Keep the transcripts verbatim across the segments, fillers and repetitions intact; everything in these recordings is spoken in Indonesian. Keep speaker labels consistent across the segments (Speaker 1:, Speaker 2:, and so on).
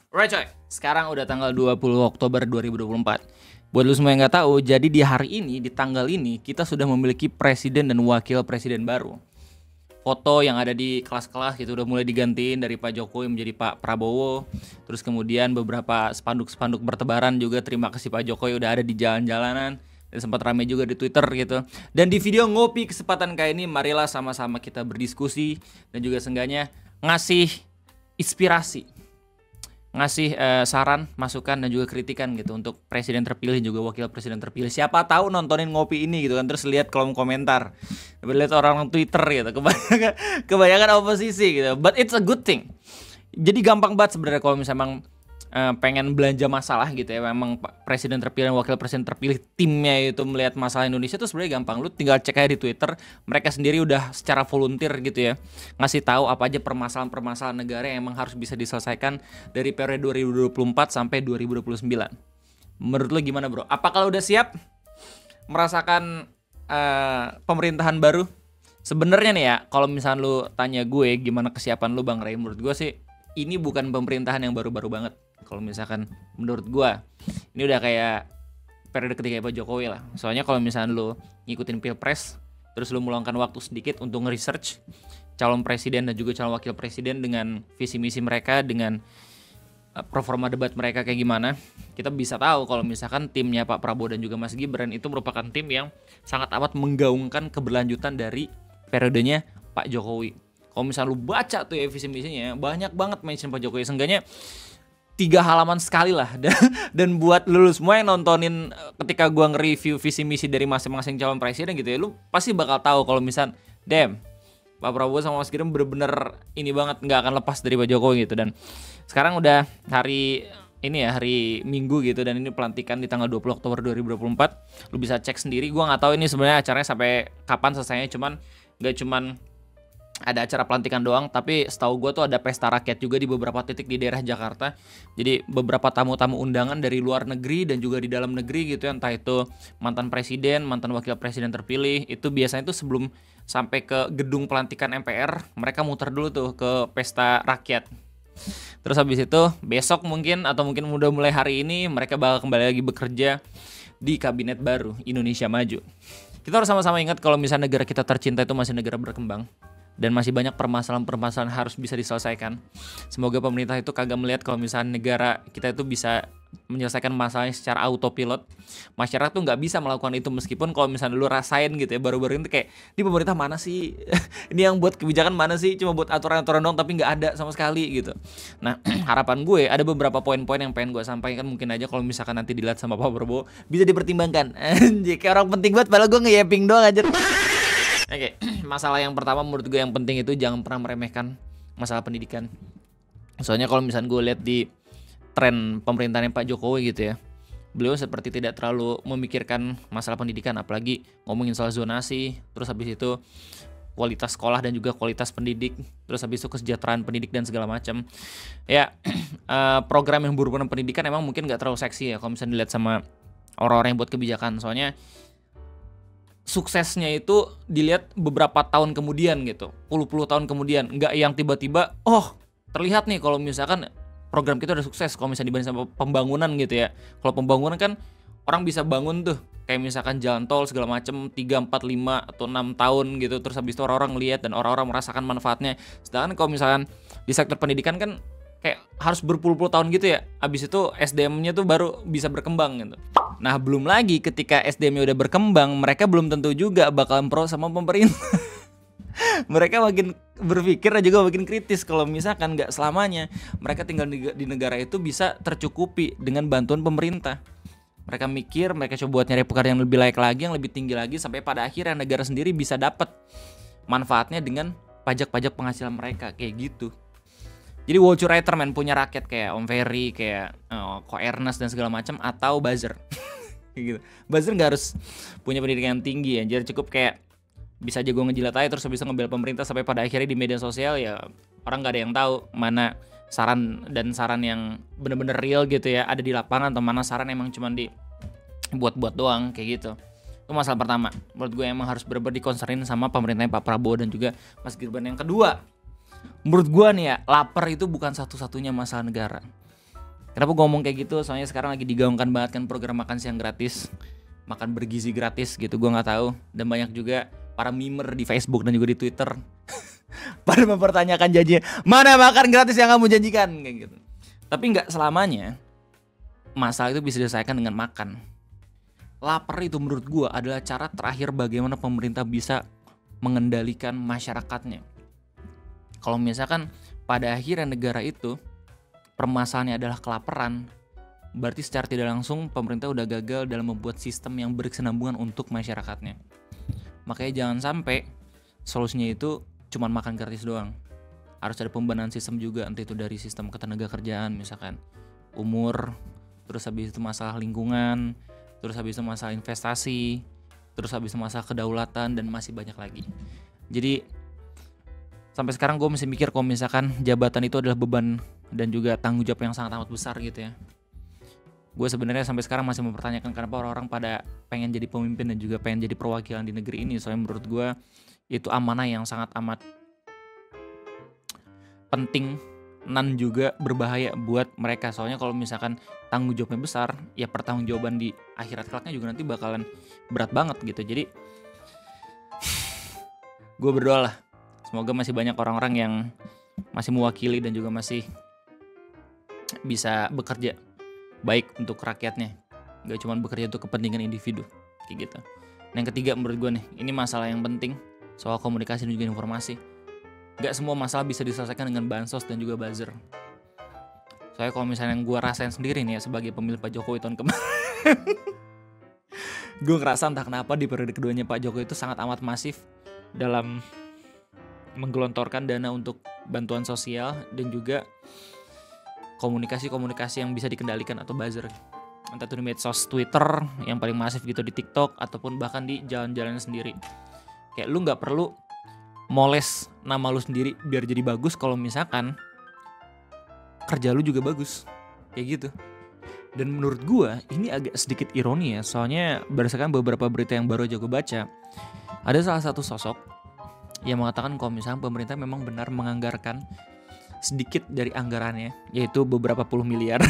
Speaker 1: Alright coy, sekarang udah tanggal dua puluh Oktober dua ribu dua puluh empat. Buat lu semua yang gak tahu, jadi di hari ini, di tanggal ini, kita sudah memiliki presiden dan wakil presiden baru. Foto yang ada di kelas-kelas gitu udah mulai digantiin dari Pak Jokowi menjadi Pak Prabowo. Terus kemudian beberapa spanduk-spanduk bertebaran juga terima kasih Pak Jokowi udah ada di jalan-jalanan. Dan sempat ramai juga di Twitter gitu. Dan di video ngopi kesempatan kayak ini, marilah sama-sama kita berdiskusi dan juga seenggaknya ngasih inspirasi, ngasih uh, saran, masukan dan juga kritikan gitu untuk presiden terpilih juga wakil presiden terpilih. Siapa tahu nontonin ngopi ini gitu kan, terus lihat kolom komentar, lihat orang-orang Twitter gitu, kebanyakan kebanyakan oposisi gitu. But it's a good thing. Jadi gampang banget sebenarnya kalau misalnya emang uh, pengen belanja masalah gitu ya, memang presiden terpilih, wakil presiden terpilih, timnya itu melihat masalah Indonesia tuh sebenarnya gampang. Lu tinggal cek aja di Twitter, mereka sendiri udah secara volunteer gitu ya, ngasih tahu apa aja permasalahan-permasalahan negara yang emang harus bisa diselesaikan dari periode dua ribu dua puluh empat sampai dua ribu dua puluh sembilan. Menurut lu gimana bro? Apakah lu udah siap merasakan uh, pemerintahan baru? Sebenarnya nih ya, kalau misalnya lu tanya gue gimana kesiapan lu Bang Ray, menurut gue sih ini bukan pemerintahan yang baru-baru banget. Kalau misalkan menurut gue ini udah kayak periode ketiga Pak Jokowi lah. Soalnya kalau misalnya lu ngikutin pilpres, terus lu meluangkan waktu sedikit untuk nge-research calon presiden dan juga calon wakil presiden dengan visi misi mereka, dengan uh, performa debat mereka kayak gimana, kita bisa tahu kalau misalkan timnya Pak Prabowo dan juga Mas Gibran itu merupakan tim yang sangat amat menggaungkan keberlanjutan dari periodenya Pak Jokowi. Kalau misalnya lu baca tuh ya visi misinya, banyak banget mention Pak Jokowi, seenggaknya tiga halaman sekali lah. Dan, dan buat lu semua yang nontonin ketika gua nge-review visi misi dari masing-masing calon presiden gitu ya, lu pasti bakal tahu kalau misal damn, Pak Prabowo sama Mas Gibran bener-bener ini banget, nggak akan lepas dari Pak Jokowi gitu. Dan sekarang udah hari ini ya, hari Minggu gitu, dan ini pelantikan di tanggal dua puluh Oktober dua ribu dua puluh empat. Lu bisa cek sendiri, gua nggak tahu ini sebenarnya acaranya sampai kapan selesainya, cuman nggak cuman ada acara pelantikan doang, tapi setahu gue tuh ada pesta rakyat juga di beberapa titik di daerah Jakarta. Jadi beberapa tamu-tamu undangan dari luar negeri dan juga di dalam negeri gitu ya, entah itu mantan presiden, mantan wakil presiden terpilih, itu biasanya tuh sebelum sampai ke gedung pelantikan M P R, mereka muter dulu tuh ke pesta rakyat. Terus habis itu besok mungkin atau mungkin udah mulai hari ini mereka bakal kembali lagi bekerja di kabinet baru Indonesia Maju. Kita harus sama-sama ingat kalau misalnya negara kita tercinta itu masih negara berkembang dan masih banyak permasalahan-permasalahan harus bisa diselesaikan. Semoga pemerintah itu kagak melihat kalau misalnya negara kita itu bisa menyelesaikan masalahnya secara autopilot. Masyarakat tuh nggak bisa melakukan itu, meskipun kalau misalnya lu rasain gitu ya, baru-baru ini kayak, ini pemerintah mana sih? Ini yang buat kebijakan mana sih? Cuma buat aturan-aturan doang tapi nggak ada sama sekali gitu. Nah harapan gue ada beberapa poin-poin yang pengen gue sampaikan, mungkin aja kalau misalkan nanti dilihat sama Pak Prabowo bisa dipertimbangkan. Anjir, kayak orang penting banget, padahal gue nge-yapping doang aja. Oke, okay. Masalah yang pertama menurut gue yang penting itu jangan pernah meremehkan masalah pendidikan. Soalnya kalau misalnya gue lihat di tren pemerintahan Pak Jokowi gitu ya, beliau seperti tidak terlalu memikirkan masalah pendidikan, apalagi ngomongin soal zonasi, terus habis itu kualitas sekolah dan juga kualitas pendidik, terus habis itu kesejahteraan pendidik dan segala macam. Ya, program yang berhubungan pendidikan emang mungkin nggak terlalu seksi ya kalau misalnya dilihat sama orang-orang yang buat kebijakan. Soalnya suksesnya itu dilihat beberapa tahun kemudian gitu, puluh-puluh tahun kemudian, nggak yang tiba-tiba oh terlihat nih kalau misalkan program kita udah sukses kalau misalnya dibanding sama pembangunan gitu ya. Kalau pembangunan kan orang bisa bangun tuh kayak misalkan jalan tol segala macem tiga, empat, lima atau enam tahun gitu, terus habis itu orang-orang lihat dan orang-orang merasakan manfaatnya. Sedangkan kalau misalkan di sektor pendidikan kan kayak harus berpuluh-puluh tahun gitu ya, abis itu S D M-nya tuh baru bisa berkembang gitu. Nah belum lagi ketika S D M-nya udah berkembang, mereka belum tentu juga bakalan pro sama pemerintah. Mereka makin berpikir dan juga makin kritis kalau misalkan gak selamanya mereka tinggal di, di negara itu bisa tercukupi dengan bantuan pemerintah. Mereka mikir, mereka coba buat nyari pekerjaan yang lebih layak lagi, yang lebih tinggi lagi, sampai pada akhirnya negara sendiri bisa dapat manfaatnya dengan pajak-pajak penghasilan mereka kayak gitu. Jadi Walter Writer man punya rakyat kayak Om Ferry, kayak uh, Ko Ernest dan segala macam, atau buzzer. Gitu. Buzzer nggak harus punya pendidikan yang tinggi ya, jadi cukup kayak bisa jago ngejilat aja terus bisa ngebela pemerintah, sampai pada akhirnya di media sosial ya orang nggak ada yang tahu mana saran dan saran yang bener-bener real gitu ya ada di lapangan, atau mana saran emang cuma dibuat-buat doang kayak gitu. Itu masalah pertama. Menurut gue emang harus bener-bener dikonserin sama pemerintahnya Pak Prabowo dan juga Mas Gibran. Yang kedua, menurut gue nih ya, lapar itu bukan satu-satunya masalah negara. Kenapa gue ngomong kayak gitu? Soalnya sekarang lagi digaungkan banget kan program makan siang gratis, makan bergizi gratis gitu. Gue nggak tahu. Dan banyak juga para mimer di Facebook dan juga di Twitter pada mempertanyakan janji, mana makan gratis yang kamu janjikan kayak gitu. Tapi nggak selamanya masalah itu bisa diselesaikan dengan makan. Lapar itu menurut gue adalah cara terakhir bagaimana pemerintah bisa mengendalikan masyarakatnya. Kalau misalkan pada akhirnya negara itu permasalahannya adalah kelaparan, berarti secara tidak langsung pemerintah udah gagal dalam membuat sistem yang berkesinambungan untuk masyarakatnya. Makanya jangan sampai solusinya itu cuma makan gratis doang. Harus ada pembenahan sistem juga, entah itu dari sistem ketenagakerjaan misalkan, umur, terus habis itu masalah lingkungan, terus habis itu masalah investasi, terus habis itu masalah kedaulatan, dan masih banyak lagi. Jadi sampai sekarang gue masih mikir kalau misalkan jabatan itu adalah beban dan juga tanggung jawab yang sangat amat besar gitu ya. Gue sebenarnya sampai sekarang masih mempertanyakan kenapa orang-orang pada pengen jadi pemimpin dan juga pengen jadi perwakilan di negeri ini. Soalnya menurut gue itu amanah yang sangat amat penting dan juga berbahaya buat mereka. Soalnya kalau misalkan tanggung jawabnya besar, ya pertanggungjawaban di akhirat kelaknya juga nanti bakalan berat banget gitu. Jadi gue berdoa lah, semoga masih banyak orang-orang yang masih mewakili dan juga masih bisa bekerja baik untuk rakyatnya, gak cuma bekerja untuk kepentingan individu kayak gitu. Nah, yang ketiga menurut gue nih, ini masalah yang penting soal komunikasi dan juga informasi. Gak semua masalah bisa diselesaikan dengan bansos dan juga buzzer. Soalnya kalau misalnya yang gue rasain sendiri nih ya sebagai pemilih Pak Jokowi tahun kemarin, gue ngerasa entah kenapa di periode keduanya Pak Jokowi itu sangat amat masif dalam menggelontorkan dana untuk bantuan sosial dan juga komunikasi-komunikasi yang bisa dikendalikan atau buzzer. Entah itu di medsos Twitter yang paling masif gitu, di TikTok, ataupun bahkan di jalan-jalan sendiri. Kayak lu gak perlu moles nama lu sendiri biar jadi bagus kalau misalkan kerja lu juga bagus. Kayak gitu. Dan menurut gua ini agak sedikit ironi ya, soalnya berdasarkan beberapa berita yang baru aja gue baca, ada salah satu sosok yang mengatakan kalau misalnya pemerintah memang benar menganggarkan sedikit dari anggarannya, yaitu beberapa puluh miliar.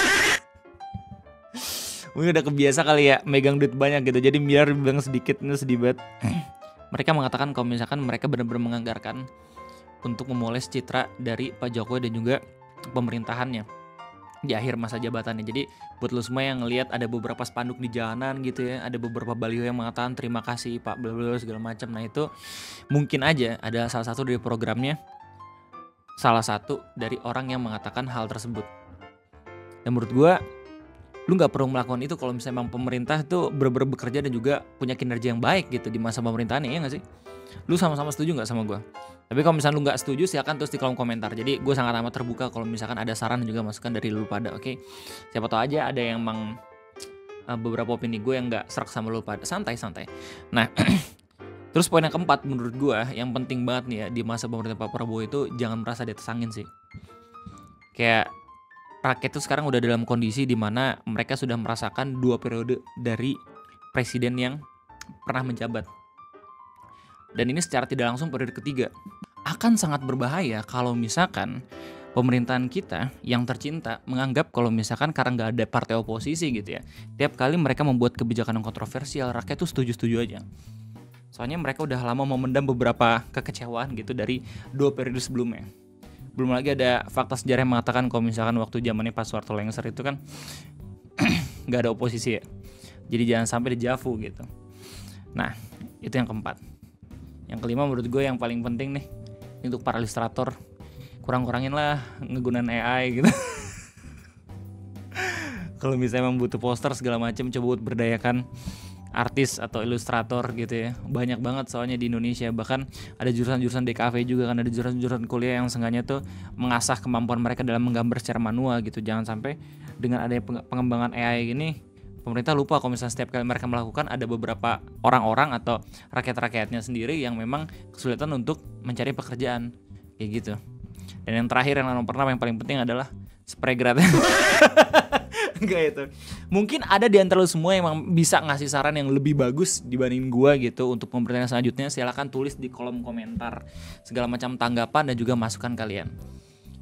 Speaker 1: Mungkin udah kebiasa kali ya megang duit banyak gitu, jadi miliar bilang sedikit, ini sedih banget. Mereka mengatakan kalau misalkan mereka benar-benar menganggarkan untuk memoles citra dari Pak Jokowi dan juga pemerintahannya di akhir masa jabatannya. Jadi buat lo semua yang ngelihat ada beberapa spanduk di jalanan gitu ya, ada beberapa baliho yang mengatakan terima kasih Pak bla bla segala macam. Nah itu mungkin aja ada salah satu dari programnya, salah satu dari orang yang mengatakan hal tersebut. Dan menurut gue, lu gak perlu melakukan itu kalau misalnya memang pemerintah itu bener-bener bekerja dan juga punya kinerja yang baik gitu di masa pemerintahannya, ya gak sih? Lu sama-sama setuju gak sama gue? Tapi kalau misalnya lu gak setuju, silakan tulis di kolom komentar. Jadi gue sangat amat terbuka kalau misalkan ada saran dan juga masukan dari lu pada, oke? Okay? Siapa tahu aja ada yang emang uh, beberapa opini gue yang gak serak sama lu pada. Santai-santai. Nah, terus poin yang keempat menurut gue yang penting banget nih ya di masa pemerintah Pak Prabowo itu, jangan merasa di atas angin sih. Kayak rakyat itu sekarang udah dalam kondisi di mana mereka sudah merasakan dua periode dari presiden yang pernah menjabat. Dan ini secara tidak langsung periode ketiga. Akan sangat berbahaya kalau misalkan pemerintahan kita yang tercinta menganggap kalau misalkan karena nggak ada partai oposisi gitu ya, tiap kali mereka membuat kebijakan yang kontroversial, rakyat tuh setuju-setuju aja. Soalnya mereka udah lama memendam beberapa kekecewaan gitu dari dua periode sebelumnya. Belum lagi ada fakta sejarah yang mengatakan kalau misalkan waktu zamannya Pak Soeharto lengser itu kan nggak ada oposisi ya. Jadi jangan sampai dejavu gitu. Nah, itu yang keempat. Yang kelima menurut gue yang paling penting nih untuk para ilustrator, kurang-kurangin lah ngegunain A I gitu. Kalau misalnya emang butuh poster segala macam, coba buat berdayakan artis atau ilustrator gitu ya. Banyak banget soalnya di Indonesia. Bahkan ada jurusan-jurusan D K V juga kan, ada jurusan-jurusan kuliah yang sengaja tuh mengasah kemampuan mereka dalam menggambar secara manual gitu. Jangan sampai dengan adanya pengembangan A I gini, pemerintah lupa kalau misalnya setiap kali mereka melakukan ada beberapa orang-orang atau rakyat-rakyatnya sendiri yang memang kesulitan untuk mencari pekerjaan kayak gitu. Dan yang terakhir yang nomor pertama yang paling penting adalah spray gratis. Enggak itu. Mungkin ada di antara lu semua yang bisa ngasih saran yang lebih bagus dibanding gua gitu untuk pemerintahan selanjutnya. Silakan tulis di kolom komentar segala macam tanggapan dan juga masukan kalian.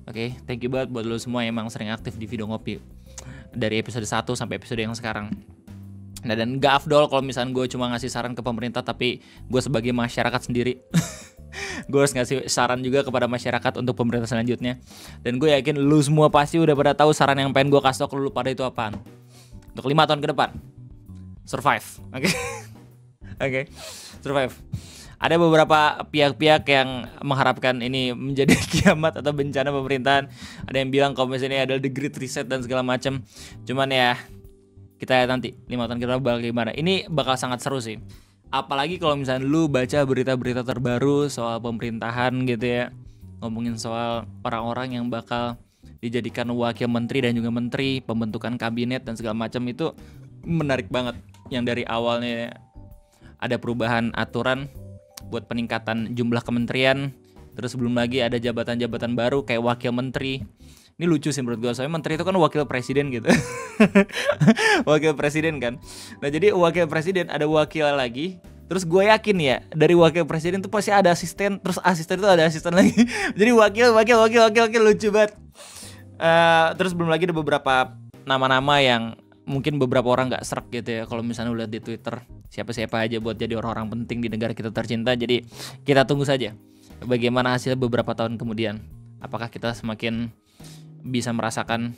Speaker 1: Oke, thank you banget buat lo semua yang emang sering aktif di Video Ngopi dari episode satu sampai episode yang sekarang. Nah, dan gak afdol kalau misalnya gue cuma ngasih saran ke pemerintah, tapi gue sebagai masyarakat sendiri gue harus ngasih saran juga kepada masyarakat untuk pemerintah selanjutnya. Dan gue yakin lu semua pasti udah pada tahu saran yang pengen gue kasih tau ke lu pada itu apaan. Untuk lima tahun ke depan, survive. Oke. Okay? Oke, okay. Survive. Ada beberapa pihak-pihak yang mengharapkan ini menjadi kiamat atau bencana pemerintahan. Ada yang bilang kalau misalnya ini adalah the great reset dan segala macam. Cuman ya kita lihat nanti lima tahun ke depan bakal gimana. Ini bakal sangat seru sih. Apalagi kalau misalnya lu baca berita-berita terbaru soal pemerintahan gitu ya. Ngomongin soal orang-orang yang bakal dijadikan wakil menteri dan juga menteri, pembentukan kabinet dan segala macam, itu menarik banget. Yang dari awalnya ada perubahan aturan buat peningkatan jumlah kementerian, terus belum lagi ada jabatan-jabatan baru kayak wakil menteri. Ini lucu sih menurut gue, soalnya menteri itu kan wakil presiden gitu. Wakil presiden kan. Nah jadi wakil presiden ada wakil lagi. Terus gue yakin ya dari wakil presiden tuh pasti ada asisten, terus asisten itu ada asisten lagi. Jadi wakil, wakil, wakil, wakil, wakil, lucu banget. Uh, terus belum lagi ada beberapa nama-nama yang mungkin beberapa orang gak serak gitu ya kalau misalnya lihat di Twitter, siapa-siapa aja buat jadi orang-orang penting di negara kita tercinta. Jadi kita tunggu saja bagaimana hasil beberapa tahun kemudian. Apakah kita semakin bisa merasakan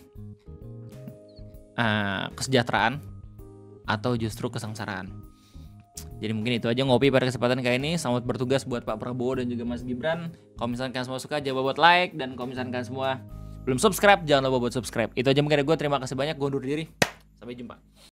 Speaker 1: uh, kesejahteraan atau justru kesengsaraan. Jadi mungkin itu aja ngopi pada kesempatan kali ini. Selamat bertugas buat Pak Prabowo dan juga Mas Gibran. Kalau misalkan kalian semua suka, jangan lupa buat like. Dan kalau misalkan kalian semua belum subscribe, jangan lupa buat subscribe. Itu aja mungkin dari gue. Terima kasih banyak. Gue undur diri. Sampai jumpa.